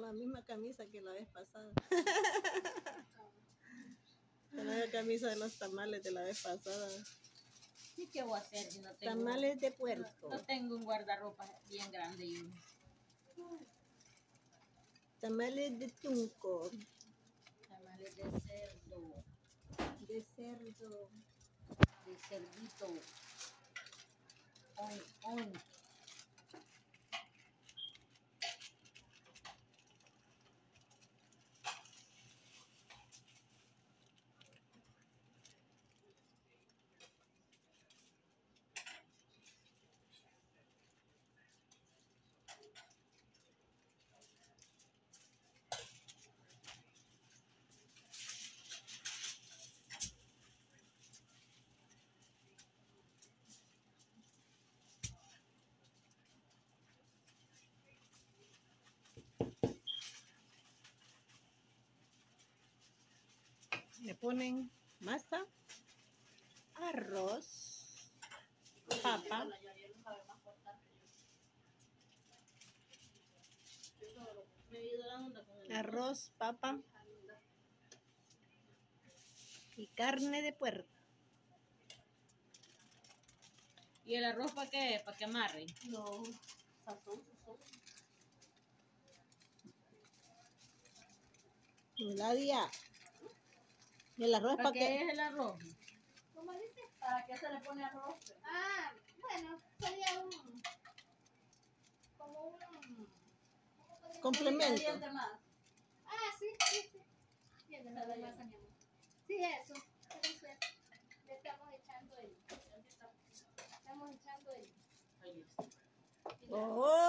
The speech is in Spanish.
la misma camisa que la vez pasada. Con la camisa de los tamales de la vez pasada. ¿Y qué voy a hacer si no tengo? Tamales de puerco. No tengo un guardarropa bien grande. Tamales de tunco. Tamales de cerdo. De cerdo. De cerdito. On. Le ponen masa, arroz, papa, arroz, papa y carne de puerco. ¿Y el arroz para qué? ¿Para que amarre? No, sazón. La día. ¿Y el arroz ¿Para qué es el arroz? ¿Cómo dice? ¿Para qué se le pone arroz? Ah, bueno, sería como un complemento. ingrediente más. Ah, sí. Bien, de la masa, mi amor. Sí, eso. Entonces, le estamos echando el. Oh.